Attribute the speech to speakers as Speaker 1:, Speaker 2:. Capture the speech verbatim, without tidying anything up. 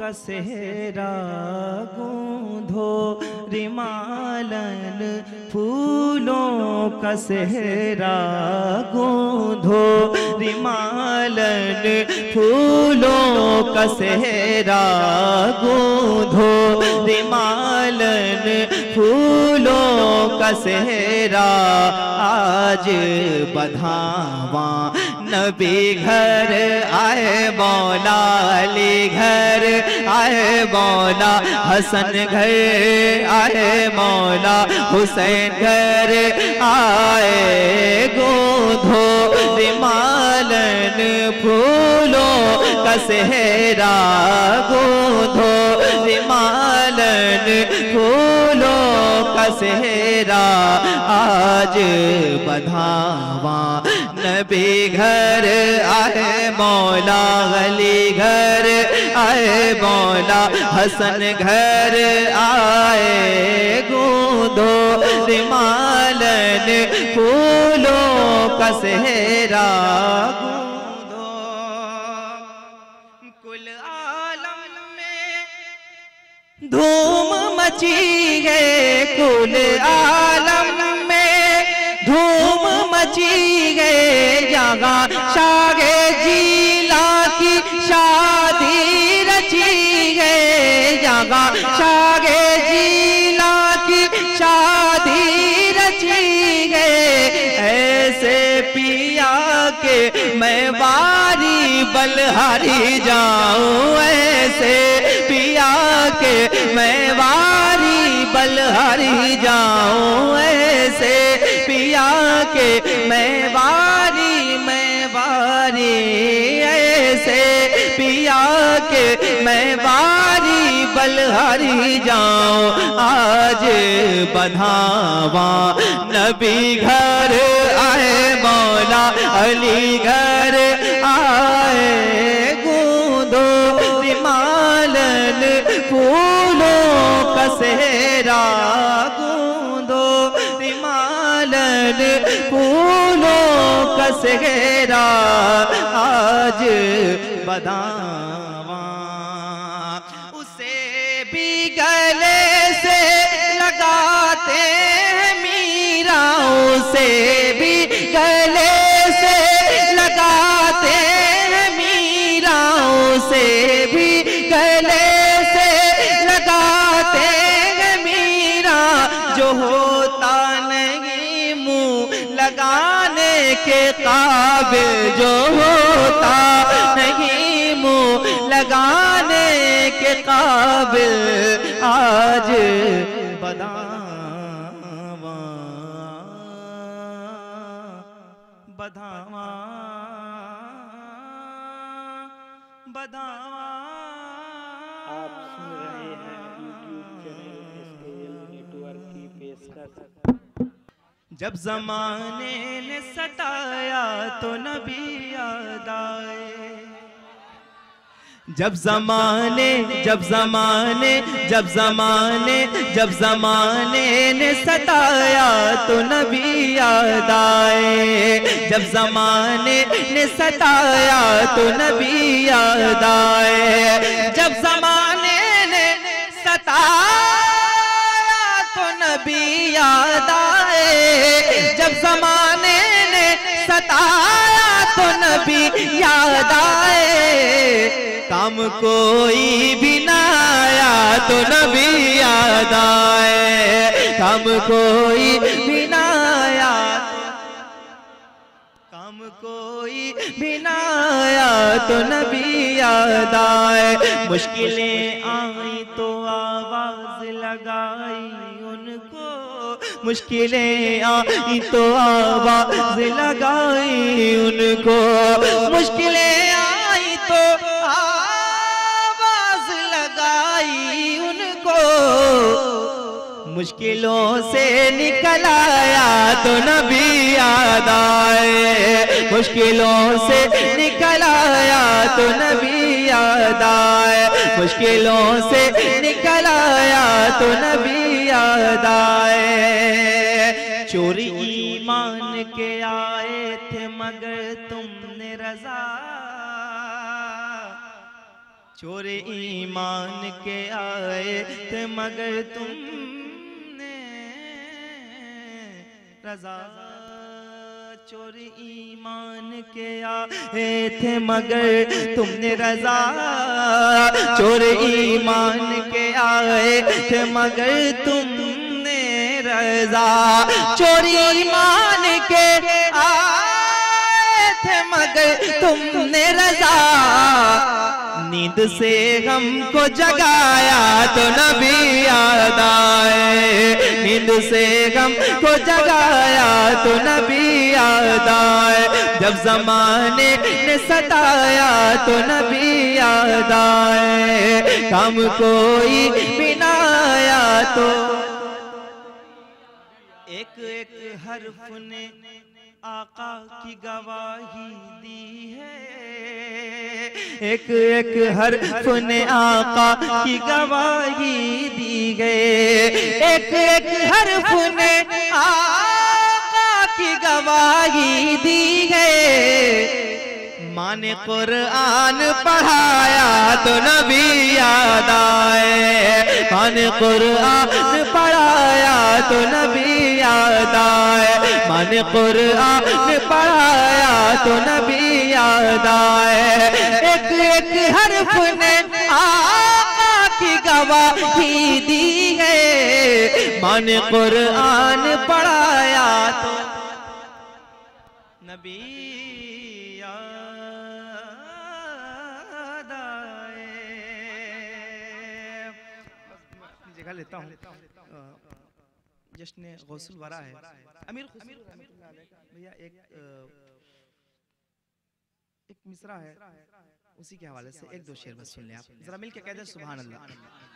Speaker 1: का सेहरा गूंधो रिमालन फूलों का सेहरा गूंधो रिमालन फूलों का सेहरा गूंधो रिमालन फूलों का सेहरा आज बधावा नबी घर आए मौला अली घर आए मौला हसन घर आए मौला हुसैन घर आए गूंधो रिमालन फूलों का सेहरा गूंधो रिमालन फूलों का सेहरा आज बधावा नबी घर आए मौला अली घर आए मौला हसन घर आए गूंधो रिमालन फूलों का सेहरा गूंधो। कुल आलम में धूम मची है कुल आलम में धूम मची गए जहाँ शागे जीला की शादी रची गए जहाँ शागे जीला की शादी रची गए ऐसे पिया के मैं वारी बलहारी जाऊं ऐसे पिया के मैं वारी बलहारी जाऊं ऐसे पिया के मैं वारी मैं वारी ऐसे पिया के मैं वारी बलहारी जाऊं आज बधावा नबी घर आए मौला अली घर आए गूंधो रिमालन फूलों का सेहरा गूंधो रिमालन फूलों का सेहरा आज बधावा उसे भी गले से लगाते हैं मीरा उसे भी गले से लगाते हैं मीरा उसे भी गले से लगाते हैं मीरा जो होता नहीं मुंह लगाने के काबिल जो होता नहीं मुंह लगाने के काबिल आज बधावा बधावा बधावा।
Speaker 2: आप सुन रहे हैं यूट्यूब चैनल एसकेएल नेटवर्क की पेशकश।
Speaker 1: जब ज़माने ने सताया तो नबी याद आए जब ज़माने जब ज़माने जब ज़माने जब ज़माने ने सताया तो नबी याद आए जब ज़माने ने सताया तो नबी याद आए जब ज़माने ने सताया तो नबी याद आए जब ज़माने ने सताया तो नबी याद आए काम कोई भी ना आया तो नबी याद आए काम कोई भी ना आया काम कोई भी ना आया तो नबी याद आए मुश्किलें आई तो आवाज लगाई उनको मुश्किलें आई तो आवाज लगाई उनको मुश्किलें आई तो आवाज लगाई उनको मुश्किलों से निकल आया तो नबी याद आए मुश्किलों से निकल आया तो नबी याद आए मुश्किलों से निकल आया तो नबी याद आए चोरी ईमान के आए थे मगर तुमने रजा चोर ईमान के आए थे मगर तुमने रजा, चोर ईमान के आए थे मगर तुमने रजा, चोर ईमान के आए थे मगर तुमने रजा, चोर ईमान के आए थे मगर तुमने रजा, नींद से हमको जगाया तो नबी याद आए, नींद से हमको जगाया तो नबी याद आए, जब जमाने ने सताया तो नबी याद आए, काम कोई बिना आया तो एक एक हर्फ ने आका की गवाही दी है, एक एक हर्फ ने आका की गवाही दी गए, एक एक हर्फ ने आका की गवाही दी गए, माँ ने कुरान पढ़ाया तो नबी याद आए, माँ ने कुरान पढ़ाया तो नबी याद आए, माँ ने कुरान पढ़ाया तो नबी याद आए, एक एक हर्फ ने आका की गवाही दी है, माँ ने कुरान पढ़ाया तो नबी जगह लेता हूँ। जश्न गौसुल वरा है, अमीर भैया एक एक मिसरा है, उसी के हवाले से एक दो शेर बस सुन लें आप, जरा मिल के कह दे सुभान अल्लाह।